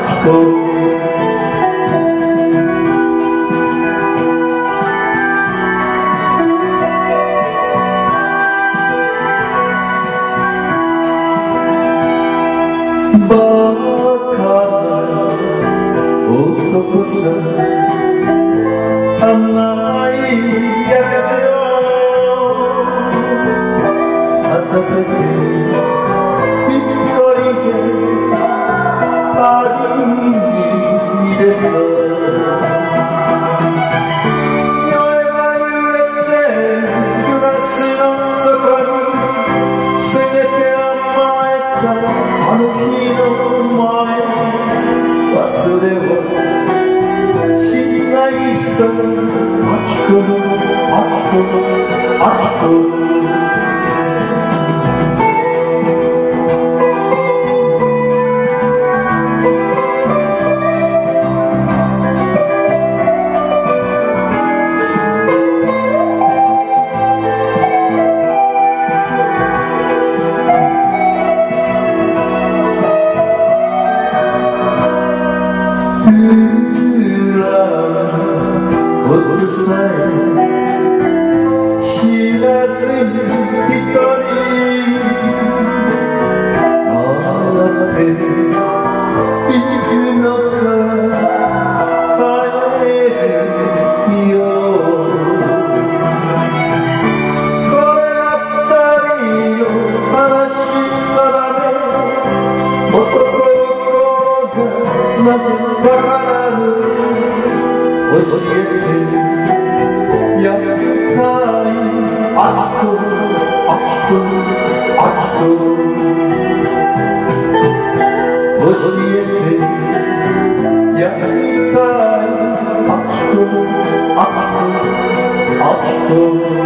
バカな男さ甘いやつよ果たせて一人でパリに入れた酔えば揺れてグラスの底にせめて甘えたあの日の前忘れはしないさ秋子秋子秋子知らずに一人あっているのか帰るよこれが二人の話さだね男の子がなぜわからぬ教えてやりたい秋子秋子秋子教えてやりたい秋子秋子秋子